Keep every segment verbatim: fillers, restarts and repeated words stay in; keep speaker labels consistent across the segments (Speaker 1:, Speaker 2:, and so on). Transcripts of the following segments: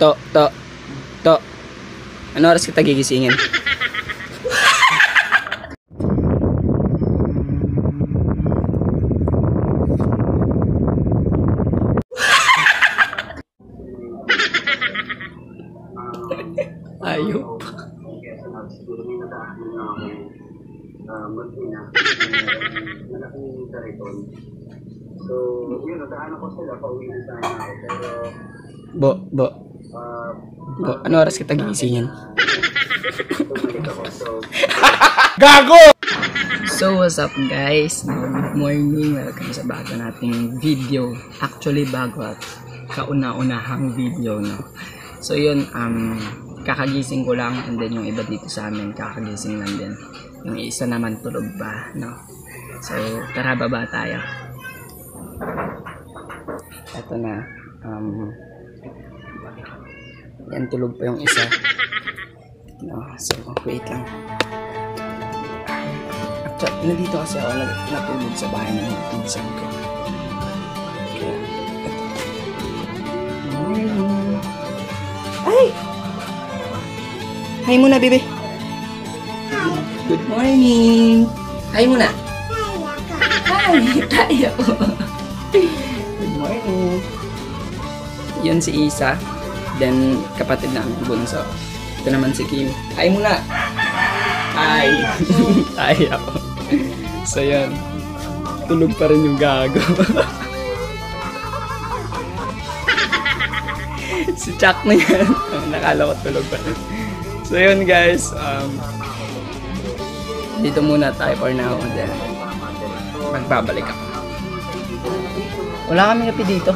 Speaker 1: To, to, to. Ano oras kita gigisingin? Ayop.
Speaker 2: So, yun, natahan ako sila, pauwi na sana ako, pero...
Speaker 1: Bo, bo. Bo, ano oras kita gigisingin? Gago! So, what's up guys? Good morning. Welcome sa bago nating video. Actually, bago at kauna-unahang video, no? So, yun, um, kakagising ko lang, and then yung iba dito sa amin, kakagising lang din. Yung isa naman tulog pa, no? So, tara, baba tayo. Ito na. Um, yan, tulog pa yung isa. No, so, wait lang. Actually, nandito kasi ako natulog sa bahay ng pinsan ko. Kaya, ito. Morning. Ay! Hi muna, bebe. Good morning. Hi muna. Hi, tayo. Good morning. Yun si Isa. Then, kapatid namin, bunso. Ito naman si Kim. Hi muna. Hi. Hi ako. So, yun. Tulog pa rin yung gago. Si Chuck na yan. Nakala ko tulog pa rin. So, yun guys. Um, dito muna tayo for now. Then, magbabalik ako. Wala kami kape dito.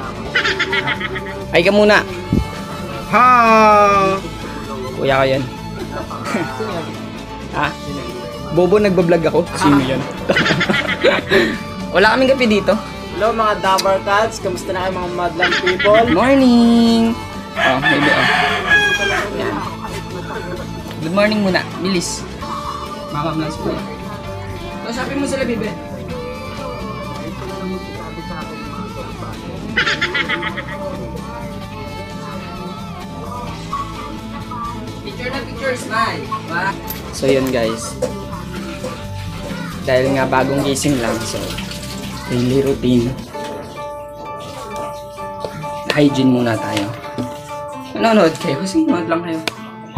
Speaker 1: Hi ka muna. Ha! Kuya ko yan. Ha? Bobo, nagbablog ako. Sino yan? Wala kaming kape dito.
Speaker 3: Hello mga Dabber Cats, kamusta na kayo mga madlang people?
Speaker 1: Morning! Oh, maybe oh. Yan. Good morning muna, bilis. Mama lang sa kuya. Kausapin mo sila, bibe. Picture na picture, smile. So yun guys. Dahil nga bagong gising lang, so daily routine. Hygiene muna tayo. Nanonood kayo? Kasi nood lang kayo.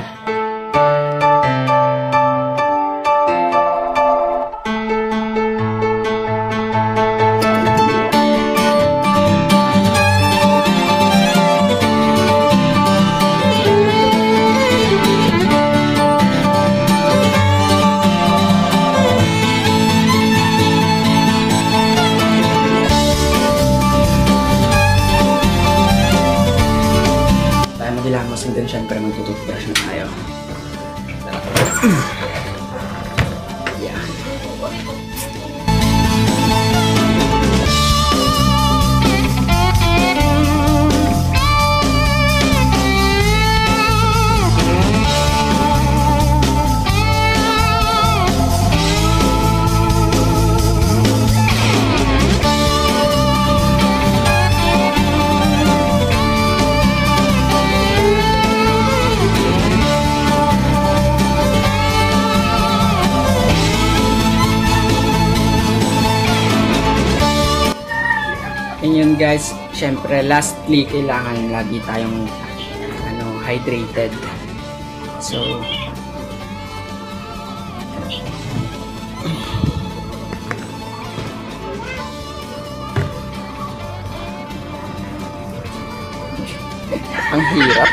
Speaker 1: Dilamos, and then syempre magtututbrush na tayo. Yeah. Yun guys, syempre lastly kailangan lagi tayong ano, hydrated. So ang hirap.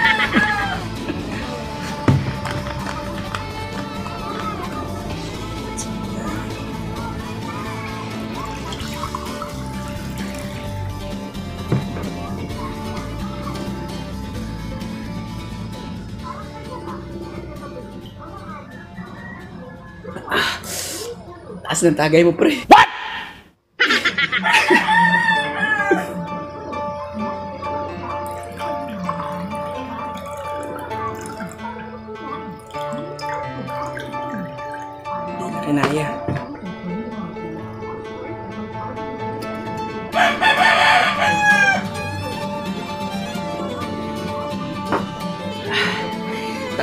Speaker 1: Taas ng tagay mo, pre. What? Kinaya.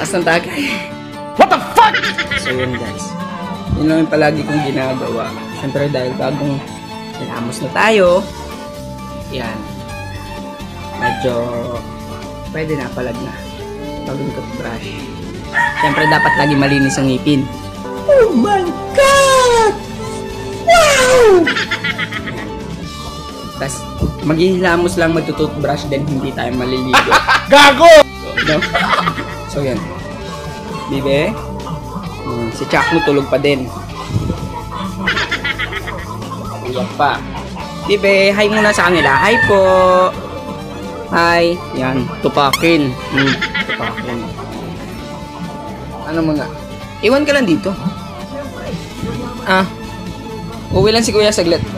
Speaker 1: Taas ng tagay. What the fuck? So yun guys. Yun lang yung palagi kong ginagawa. Siyempre dahil bagong inamos na tayo. Yan. Medyo pwede na, palag na. Bagong toothbrush. Siyempre dapat lagi malinis ang ngipin. Oh my God! Wow! Tapos maghihilamos lang magtutoothbrush din, hindi tayo maliligo.
Speaker 3: Gago!
Speaker 1: No? So yan. Bibe. Hmm, si Chakno tulog pa din. Iyak pa. Bibe, hi muna sa kanila. Hi po. Hi. Yan, tupakin. Hmm, tupakin. Ano muna? Iwan ka lang dito. Ah. Uwi lang si Kuya saglit.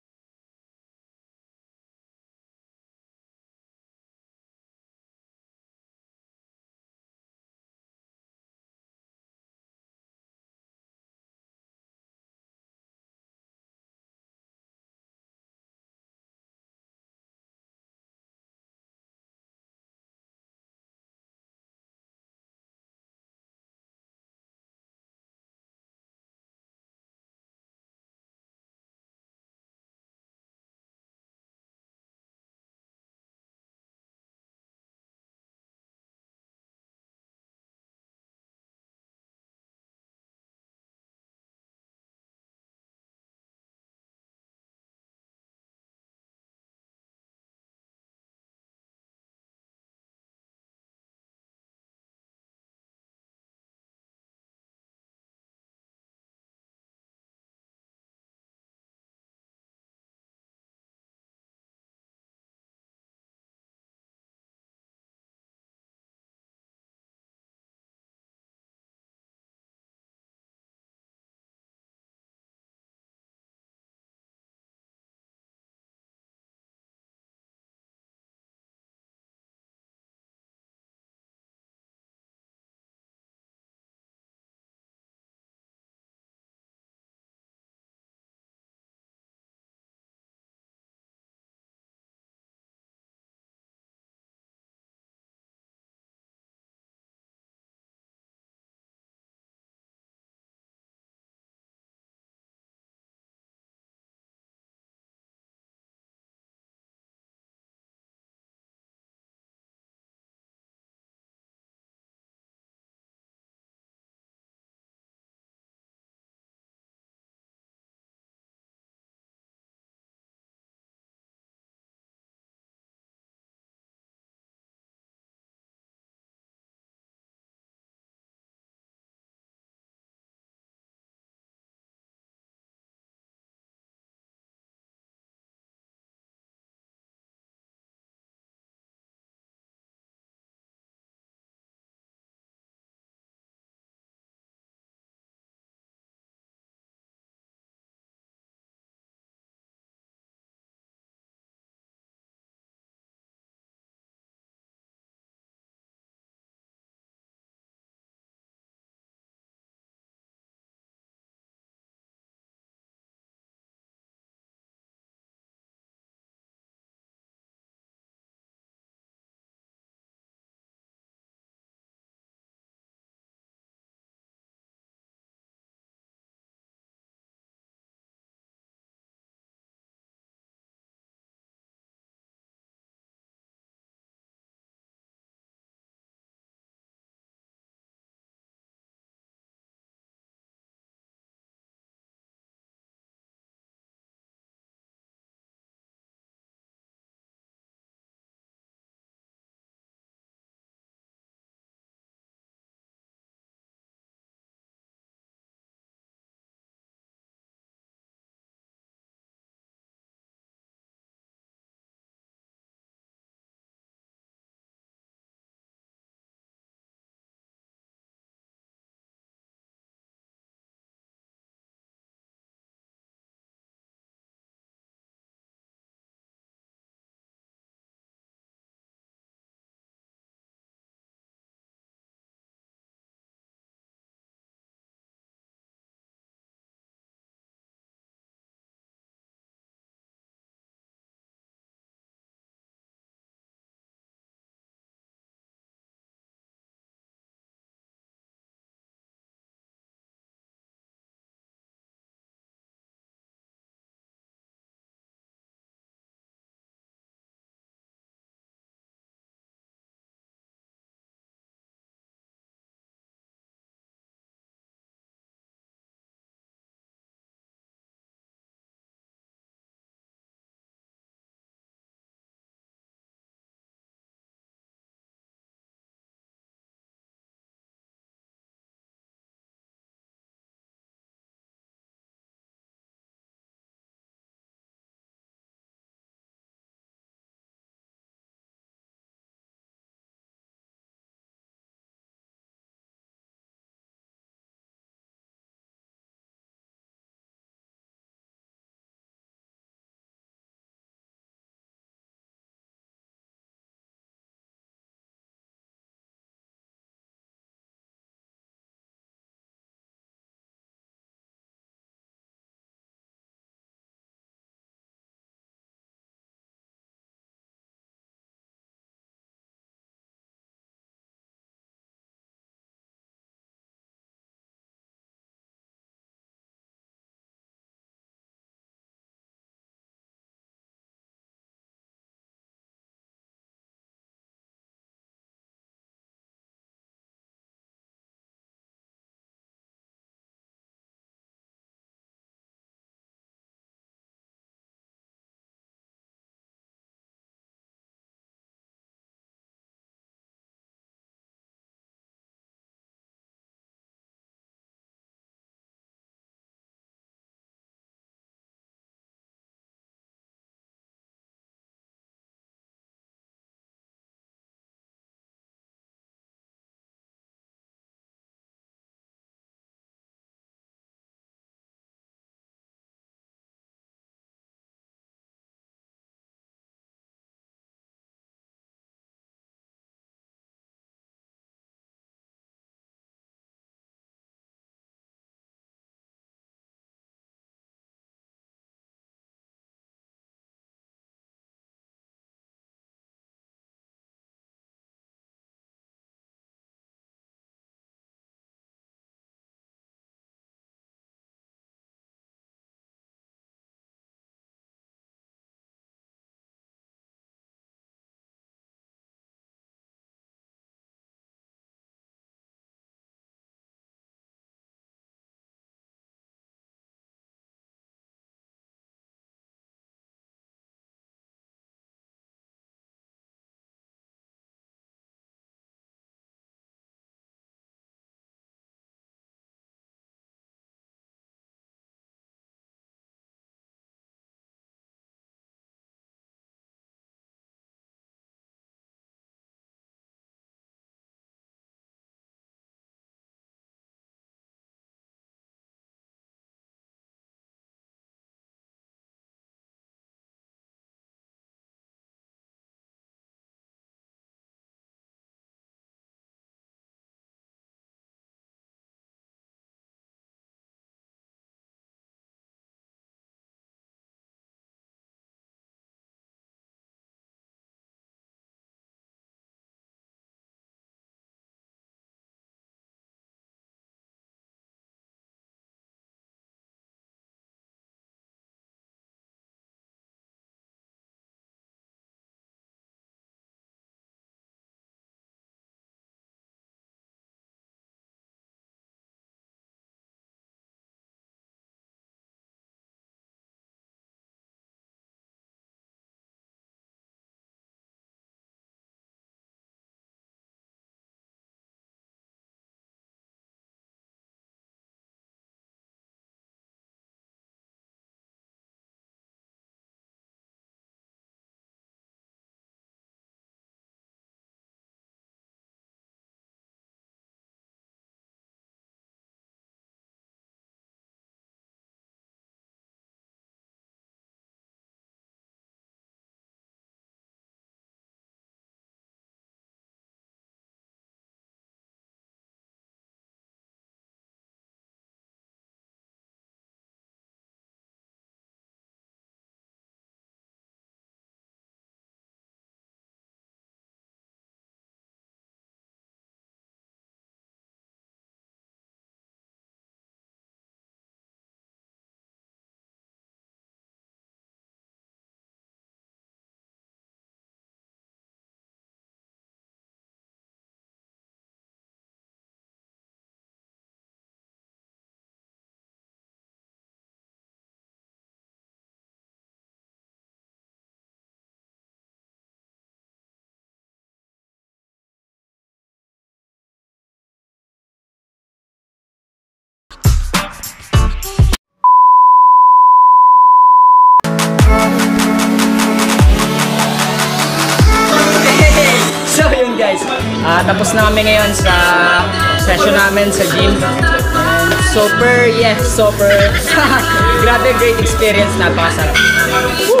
Speaker 3: Ah, tapos na kami ngayon sa session namin sa gym. And super, yes, super. Grabe, great experience. Napakasarap. Woo!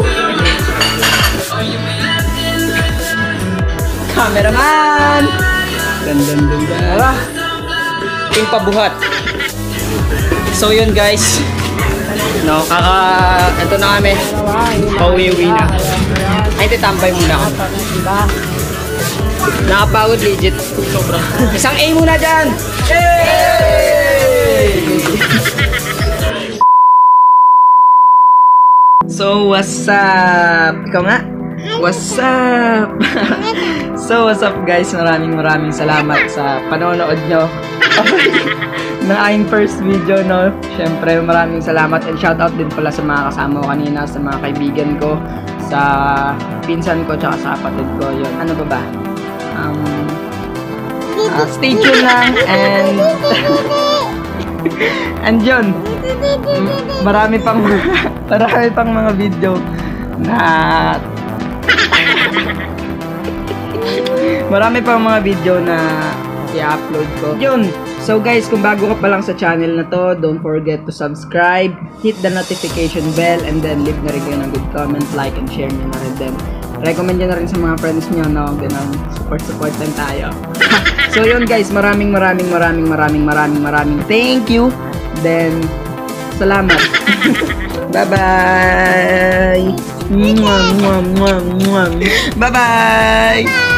Speaker 3: Cameraman!
Speaker 1: Dan dan dan dan.
Speaker 3: Tara! Ting pabuhat. So yun guys. No, kaka... Ito na kami. Pauwi-uwi na. Ay, titambay muna ako. Nakapagod legit. Sobrang. Isang A muna dyan! Yay!
Speaker 1: So, what's up? Ikaw nga? What's up? So, what's up guys? Maraming maraming salamat sa panonood nyo ng aking first video, no? Siyempre, maraming salamat and shoutout din pala sa mga kasama ko kanina, sa mga kaibigan ko, sa pinsan ko, tsaka sa kapatid ko. Yun, ano ba ba? Um, uh, stay tuned lang and and yun, marami pang marami pang mga video na marami pang mga video na i-upload ko. Yun. So guys, kung bago ka pa lang sa channel na to, don't forget to subscribe, hit the notification bell, and then leave na rin kayo ng good comment, like, and share nyo na rin din. Recommend nyo na rin sa mga friends nyo, no? Ganun, support-support lang tayo. So yun guys, maraming maraming maraming maraming maraming maraming thank you. Then, salamat. Bye-bye! Bye-bye!